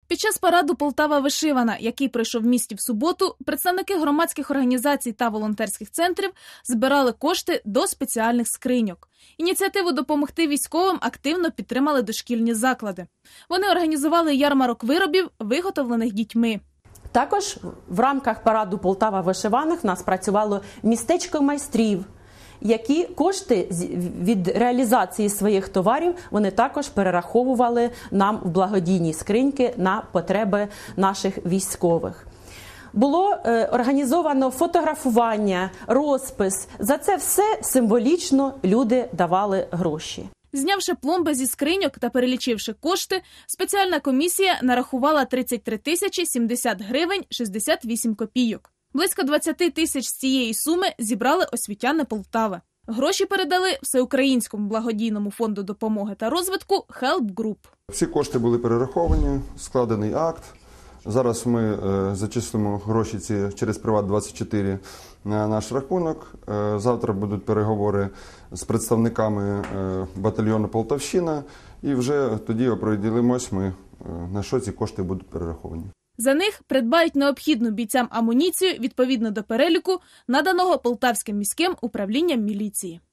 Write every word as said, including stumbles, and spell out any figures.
Під час параду «Полтава вишивана», який пройшов в місті в суботу, представники громадських організацій та волонтерських центрів збирали кошти до спеціальних скриньок. Ініціативу допомогти військовим активно підтримали дошкільні заклади. Вони організували ярмарок виробів, виготовлених дітьми. Також в рамках параду «Полтава вишиваних» в нас працювало містечко майстрів, які кошти від реалізації своїх товарів вони також перераховували нам в благодійні скриньки на потреби наших військових. Було е, організовано фотографування, розпис. За це все символічно люди давали гроші. Знявши пломби зі скриньок та перелічивши кошти, спеціальна комісія нарахувала тридцять три тисячі сімдесят гривень шістдесят вісім копійок. Близько двадцять тисяч з цієї суми зібрали освітяни Полтави. Гроші передали Всеукраїнському благодійному фонду допомоги та розвитку Help Group. Всі кошти були перераховані, складений акт. Зараз ми е, зачислимо гроші ці через Приват двадцять чотири на наш рахунок. Е, завтра будуть переговори з представниками е, батальйону Полтавщина і вже тоді оприділимось ми, е, на що ці кошти будуть перераховані. За них придбають необхідну бійцям амуніцію відповідно до переліку, наданого Полтавським міським управлінням міліції.